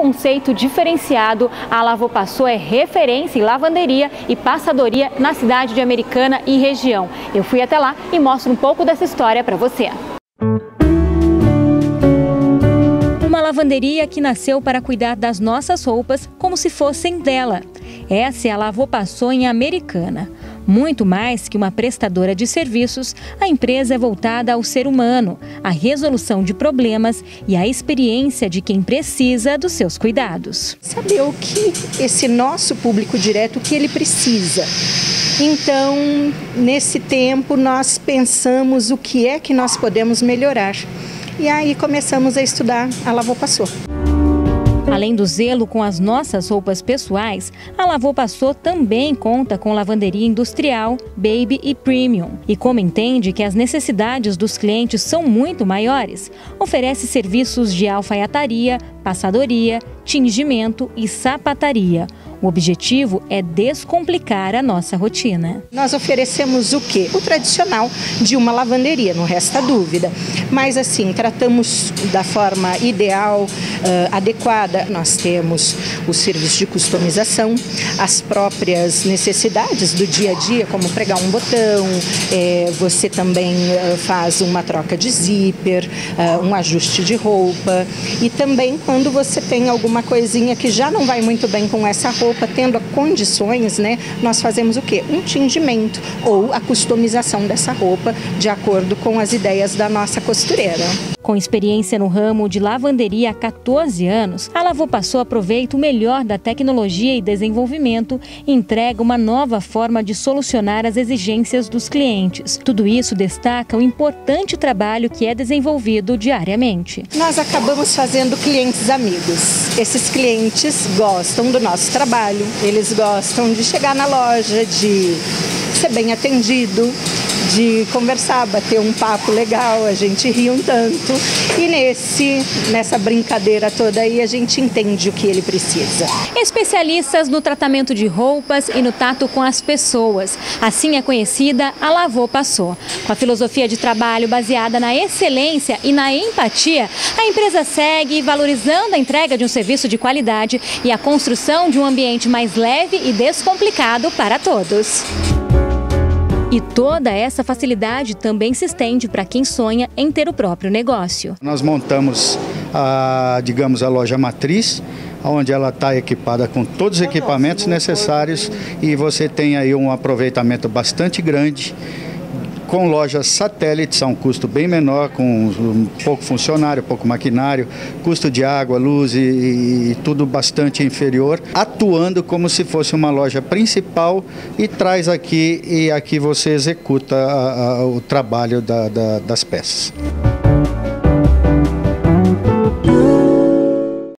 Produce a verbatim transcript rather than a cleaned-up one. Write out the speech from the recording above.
conceito diferenciado, a Lavô Passô é referência em lavanderia e passadoria na cidade de Americana e região. Eu fui até lá e mostro um pouco dessa história para você. Uma lavanderia que nasceu para cuidar das nossas roupas como se fossem dela. Essa é a Lavô Passô em Americana. Muito mais que uma prestadora de serviços, a empresa é voltada ao ser humano, à resolução de problemas e à experiência de quem precisa dos seus cuidados. Saber o que esse nosso público direto, o que ele precisa. Então, nesse tempo, nós pensamos o que é que nós podemos melhorar. E aí começamos a estudar a Lavô Passô. Além do zelo com as nossas roupas pessoais, a Lavô Passô também conta com lavanderia industrial, baby e premium. E como entende que as necessidades dos clientes são muito maiores, oferece serviços de alfaiataria, passadoria, tingimento e sapataria. O objetivo é descomplicar a nossa rotina. Nós oferecemos o quê? O tradicional de uma lavanderia, não resta dúvida. Mas assim, tratamos da forma ideal, uh, adequada. Nós temos o serviço de customização, as próprias necessidades do dia a dia, como pregar um botão, é, você também uh, faz uma troca de zíper, uh, um ajuste de roupa. E também quando você tem alguma coisinha que já não vai muito bem com essa roupa, tendo condições, né, nós fazemos o quê? Um tingimento ou a customização dessa roupa de acordo com as ideias da nossa costureira. Com experiência no ramo de lavanderia há quatorze anos, a Lavô Passô aproveita o melhor da tecnologia e desenvolvimento e entrega uma nova forma de solucionar as exigências dos clientes. Tudo isso destaca o importante trabalho que é desenvolvido diariamente. Nós acabamos fazendo clientes amigos. Esses clientes gostam do nosso trabalho, eles gostam de chegar na loja, de ser bem atendido, de conversar, bater um papo legal, a gente ri um tanto e nesse, nessa brincadeira toda aí a gente entende o que ele precisa. Especialistas no tratamento de roupas e no tato com as pessoas. Assim é conhecida a Lavô Passô. Com a filosofia de trabalho baseada na excelência e na empatia, a empresa segue valorizando a entrega de um serviço de qualidade e a construção de um ambiente mais leve e descomplicado para todos. E toda essa facilidade também se estende para quem sonha em ter o próprio negócio. Nós montamos, a, digamos, a loja matriz, onde ela está equipada com todos os equipamentos necessários e você tem aí um aproveitamento bastante grande. Com lojas satélites, a um custo bem menor, com um pouco funcionário, pouco maquinário, custo de água, luz e, e tudo bastante inferior, atuando como se fosse uma loja principal e traz aqui, e aqui você executa a, a, o trabalho da, da, das peças.